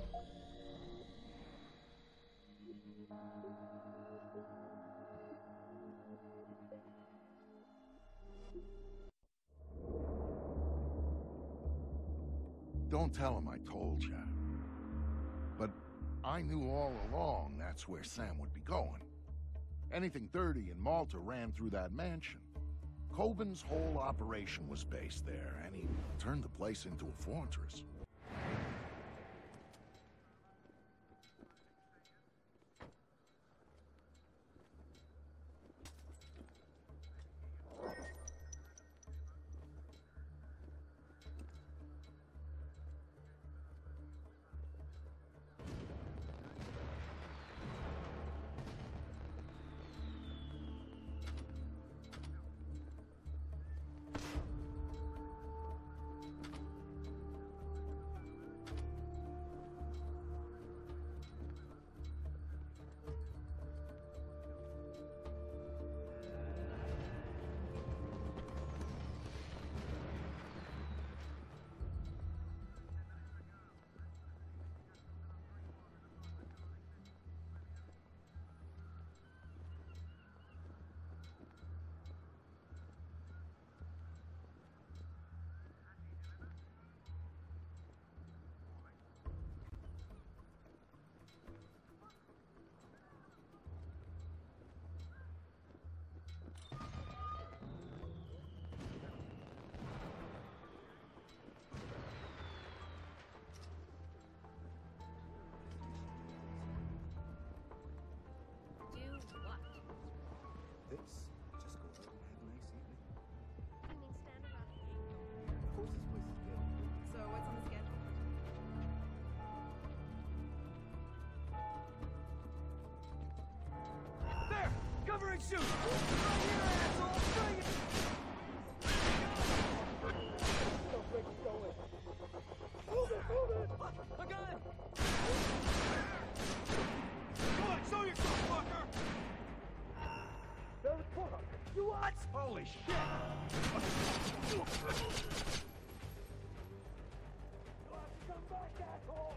Don't tell him I told you. But I knew all along that's where Sam would be going. Anything dirty in Malta ran through that mansion. Coben's whole operation was based there, and he turned the place into a fortress. This? Just go out and have a nice evening. You mean stand around? Of course this place is good. So what's on the schedule? There! Cover and shoot! Right here, asshole! Bring it! A gun! Come on, show yourself, fucker! You what? Holy shit! You'll have to come back, asshole!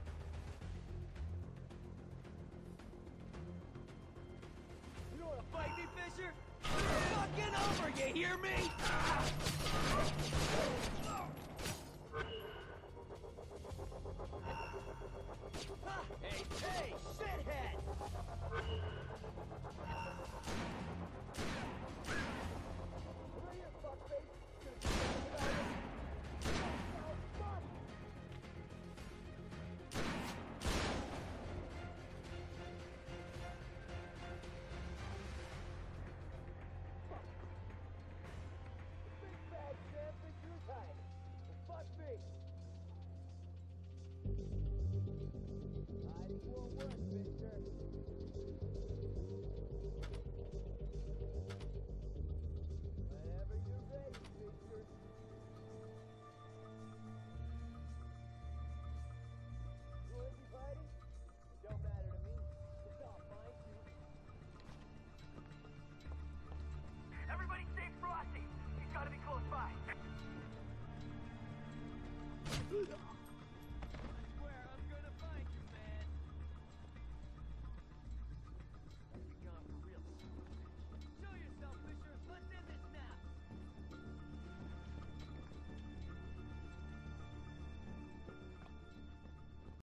You don't want to fight me, Fisher? Fucking over, you hear me?